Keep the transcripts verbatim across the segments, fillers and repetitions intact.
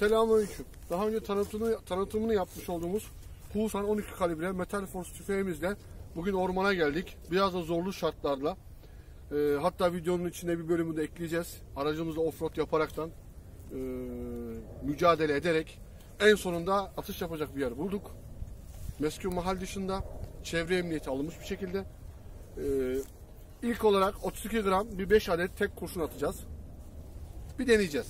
Selamünaleyküm. Daha önce tanıtımını, tanıtımını yapmış olduğumuz Husan on iki kalibre Metal Force tüfeğimizle bugün ormana geldik. Biraz da zorlu şartlarla. E, hatta videonun içinde bir bölümü de ekleyeceğiz. Aracımızla offroad yaparaktan e, mücadele ederek en sonunda atış yapacak bir yer bulduk. Meskun mahal dışında çevre emniyeti alınmış bir şekilde. E, ilk olarak otuz iki gram bir beş adet tek kurşun atacağız. Bir deneyeceğiz.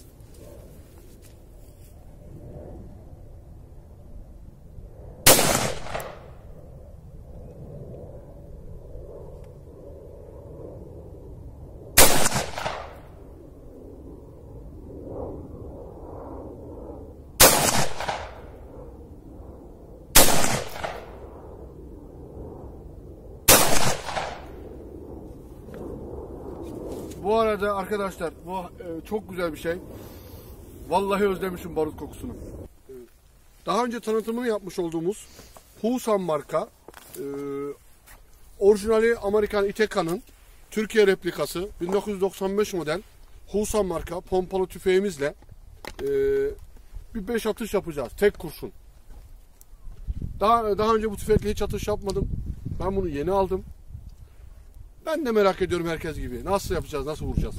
Bu arada arkadaşlar bu e, çok güzel bir şey. Vallahi özlemişim barut kokusunu. Daha önce tanıtımını yapmış olduğumuz Husan marka e, orijinali Amerikan Iteka'nın Türkiye replikası bin dokuz yüz doksan beş model Husan marka pompalı tüfeğimizle e, bir beş atış yapacağız. Tek kurşun. Daha daha önce bu tüfekle hiç atış yapmadım. Ben bunu yeni aldım. Ben de merak ediyorum herkes gibi. Nasıl yapacağız, nasıl vuracağız?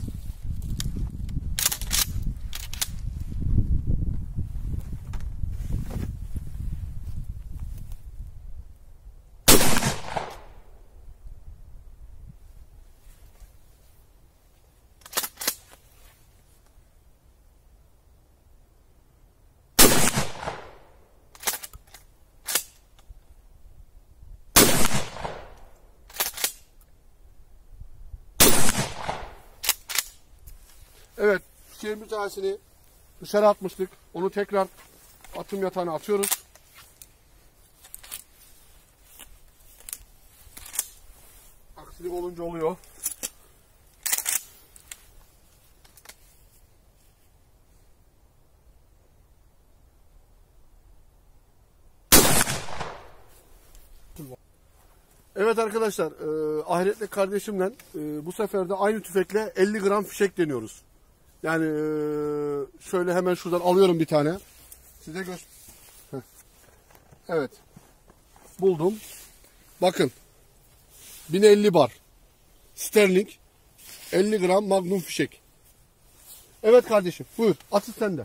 Evet, bir tanesini dışarı atmıştık. Onu tekrar atım yatağına atıyoruz. Aksilik olunca oluyor. Evet arkadaşlar, e, ahiretli kardeşimle e, bu sefer de aynı tüfekle elli gram fişek deniyoruz. Yani e, şöyle hemen şuradan alıyorum bir tane. Size göster. Evet. Buldum. Bakın. bin elli bar. Sterling. elli gram Magnum fişek. Evet kardeşim. Buyur. Atış sende.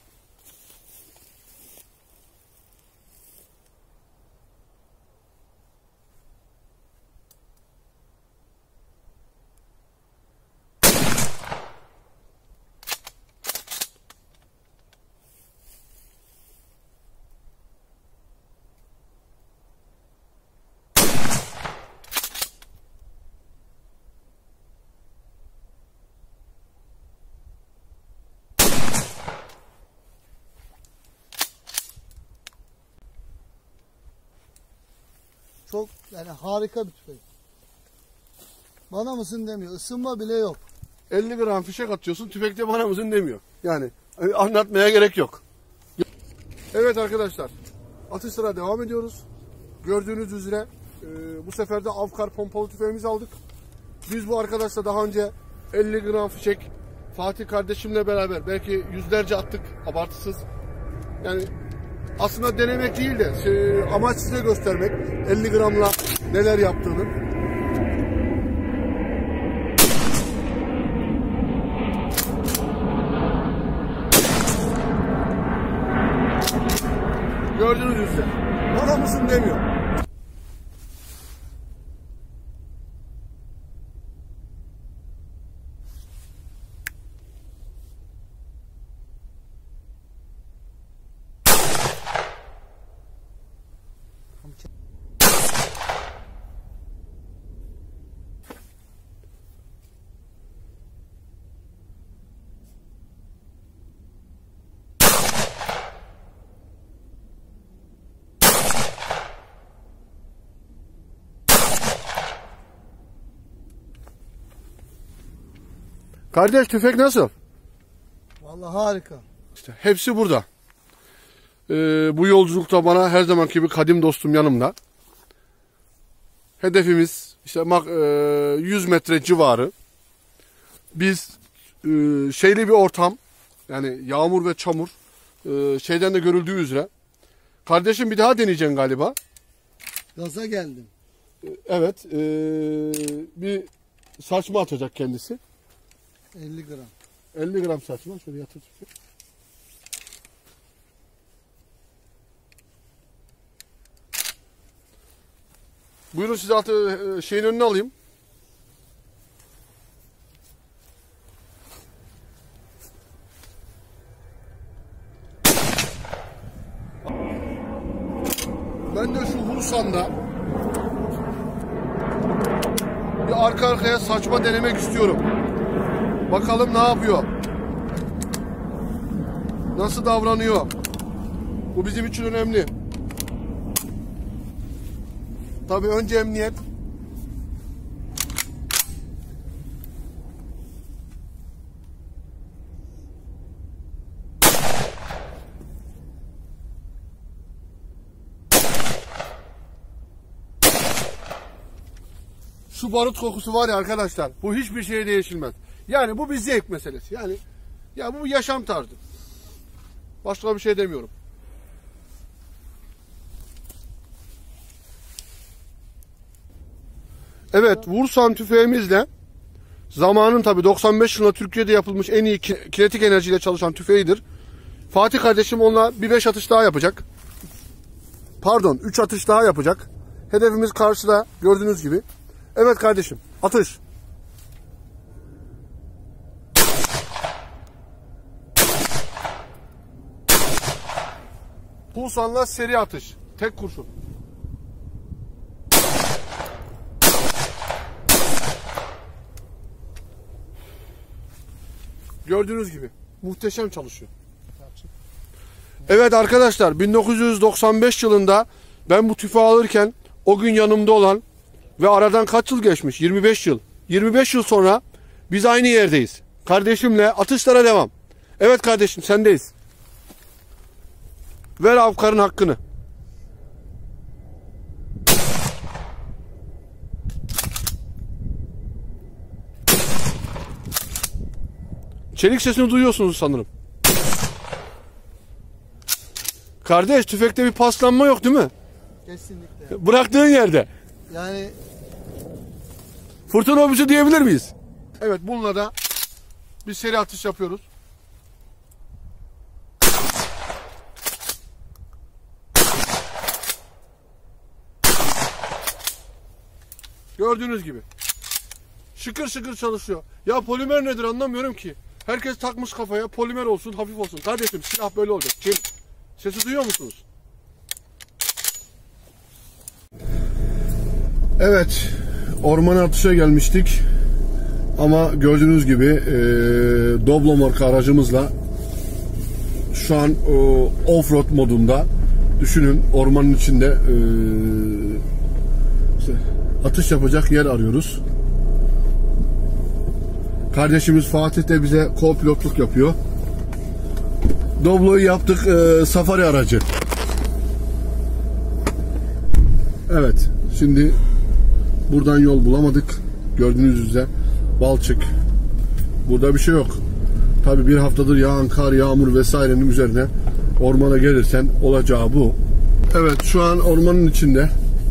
Çok yani harika bir tüfek. Bana mısın demiyor. Isınma bile yok. elli gram fişek atıyorsun. Tüfekte bana mısın demiyor. Yani anlatmaya gerek yok. Evet arkadaşlar. Atışlara devam ediyoruz. Gördüğünüz üzere e, bu sefer de Avkar pompalı tüfeğimizi aldık. Biz bu arkadaşla daha önce elli gram fişek Fatih kardeşimle beraber belki yüzlerce attık. Abartısız. Yani aslında denemek değil de şey, amaç size göstermek elli gramla neler yaptığını. Gördüğünüz üzere. Bana mısın demiyor. Kardeş tüfek nasıl? Vallahi harika. İşte hepsi burada. Ee, bu yolculukta bana her zamanki gibi kadim dostum yanımda. Hedefimiz işte yüz metre civarı. Biz şeyli bir ortam, yani yağmur ve çamur, Ee, şeyden de görüldüğü üzere. Kardeşim bir daha deneyeceksin galiba. Gaza geldim. Evet. Ee, bir saçma atacak kendisi. elli gram. elli gram saçma. Şöyle yatır. Buyurun size altı şeyin önüne alayım. Ben de şu Husan'da bir arka arkaya saçma denemek istiyorum. Bakalım ne yapıyor? Nasıl davranıyor? Bu bizim için önemli. Tabii önce emniyet. Şu barut kokusu var ya arkadaşlar, bu hiçbir şeye değişilmez. Yani bu bir zevk meselesi. Yani ya bu bir yaşam tarzı. Başka bir şey demiyorum. Evet, Vursan tüfeğimizle zamanın tabi doksan beş yılında Türkiye'de yapılmış en iyi kinetik enerjiyle çalışan tüfeğidir. Fatih kardeşim onunla bir beş atış daha yapacak. Pardon, üç atış daha yapacak. Hedefimiz karşıda gördüğünüz gibi. Evet kardeşim, atış. Pulsan'la seri atış. Tek kurşun. Gördüğünüz gibi muhteşem çalışıyor. Evet arkadaşlar, bin dokuz yüz doksan beş yılında ben bu tüfeği alırken o gün yanımda olan ve aradan kaç yıl geçmiş? yirmi beş yıl. yirmi beş yıl sonra biz aynı yerdeyiz. Kardeşimle atışlara devam. Evet kardeşim, sendeyiz. Ver Avkar'ın hakkını. Çelik sesini duyuyorsunuz sanırım. Kardeş, tüfekte bir paslanma yok değil mi? Kesinlikle. Bıraktığın yerde. Yani fırtına obüsü diyebilir miyiz? Evet, bununla da bir seri atış yapıyoruz. Gördüğünüz gibi. Şıkır şıkır çalışıyor. Ya polimer nedir anlamıyorum ki. Herkes takmış kafaya, polimer olsun, hafif olsun. Kardeşim, silah böyle olacak. Çelik. Sesi duyuyor musunuz? Evet, ormana atışa gelmiştik. Ama gördüğünüz gibi e, Doblo marka aracımızla şu an e, off-road modunda, düşünün, ormanın içinde e, işte, atış yapacak yer arıyoruz. Kardeşimiz Fatih de bize co-pilotluk yapıyor. Doblo'yu yaptık, e, safari aracı. Evet, şimdi buradan yol bulamadık. Gördüğünüz üzere balçık. Burada bir şey yok. Tabi bir haftadır yağan kar, yağmur vesairenin üzerine ormana gelirsen olacağı bu. Evet, şu an ormanın içinde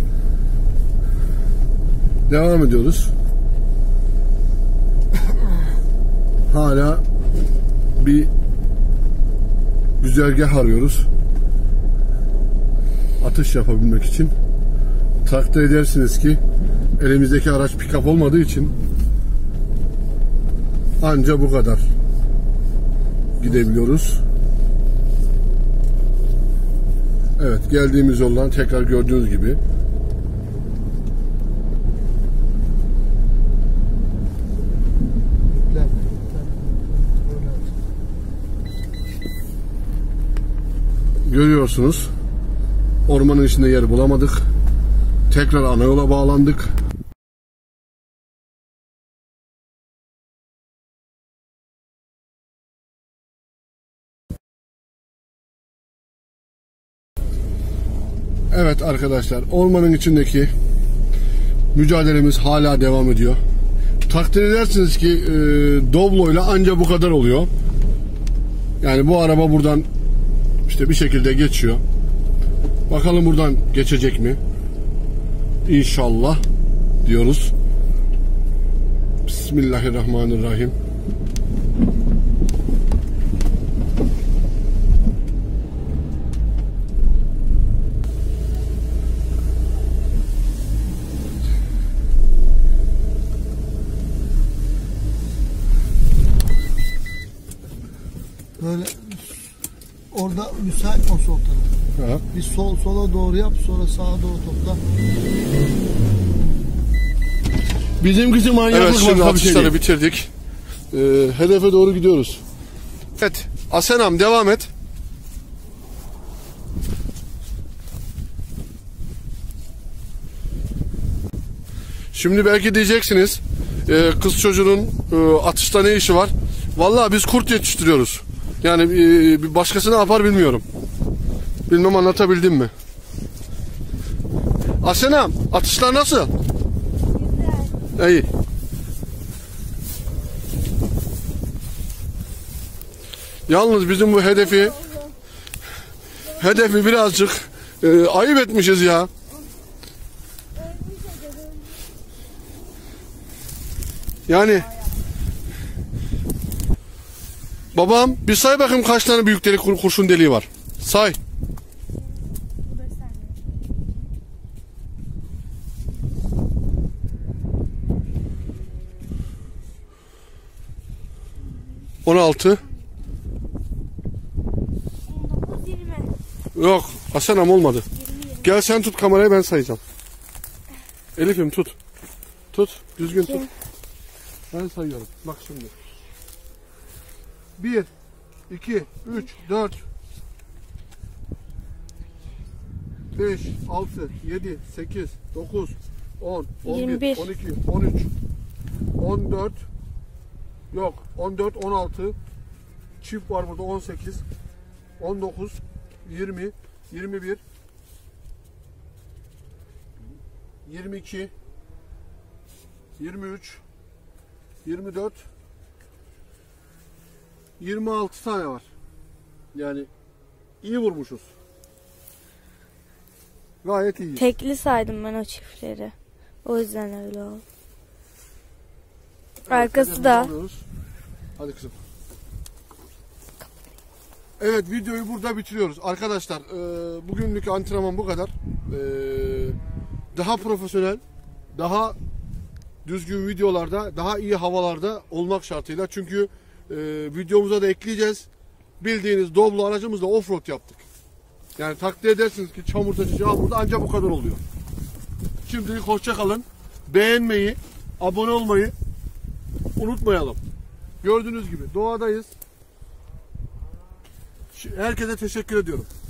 devam ediyoruz. Hala bir güzergah arıyoruz. Atış yapabilmek için. Takdir edersiniz ki elimizdeki araç pick-up olmadığı için anca bu kadar gidebiliyoruz. Evet, geldiğimiz yoldan tekrar gördüğünüz gibi görüyorsunuz. Ormanın içinde yer bulamadık. Tekrar ana yola bağlandık. Evet arkadaşlar, ormanın içindeki mücadelemiz hala devam ediyor. Takdir edersiniz ki e, Doblo ile anca bu kadar oluyor. Yani bu araba buradan İşte bir şekilde geçiyor. Bakalım buradan geçecek mi? İnşallah diyoruz. Bismillahirrahmanirrahim. Böyle orada müsait mi sol taraf? Ha. Bir sol sola doğru yap, sonra sağa doğru topla. Bizimkisi manyaklık. Evet, şimdi atışları bitirdik. Ee, hedefe doğru gidiyoruz. Evet, Asenam devam et. Şimdi belki diyeceksiniz, e, kız çocuğunun e, atışta ne işi var? Vallahi biz kurt yetiştiriyoruz. Yani e, bir başkası ne yapar bilmiyorum. Bilmem anlatabildim mi? Asenam, atışlar nasıl? Güzel. İyi. Yalnız bizim bu hedefi hedefi birazcık e, ayıp etmişiz ya. Yani babam bir say bakayım kaç tane büyük delik kur, kurşun deliği var. Say. On altı. Yok, Hasan'ım olmadı. Gel sen tut kamerayı, ben sayacağım. Elif'im tut. Tut, düzgün tut. Ben sayıyorum. Bak şimdi. Bir, iki, üç, dört, beş, altı, yedi, sekiz, dokuz, on, on bir, on iki, on üç, on dört, yok, on dört, on altı, çift var burada, on sekiz, on dokuz, yirmi, yirmi bir, yirmi iki, yirmi üç, yirmi dört, yirmi altı tane var. Yani iyi vurmuşuz. Gayet iyi. Tekli saydım ben o çiftleri. O yüzden öyle oldu. Evet, arkası da. Alıyoruz. Hadi kızım. Evet, videoyu burada bitiriyoruz. Arkadaşlar e, bugünlük antrenman bu kadar. E, daha profesyonel, daha düzgün videolarda, daha iyi havalarda olmak şartıyla. Çünkü e, videomuza da ekleyeceğiz. Bildiğiniz Doblo aracımızla offroad yaptık. Yani takdir edersiniz ki çamurda, yağmurda ancak bu kadar oluyor. Şimdilik hoşça kalın. Beğenmeyi, abone olmayı unutmayalım. Gördüğünüz gibi doğadayız. Herkese teşekkür ediyorum.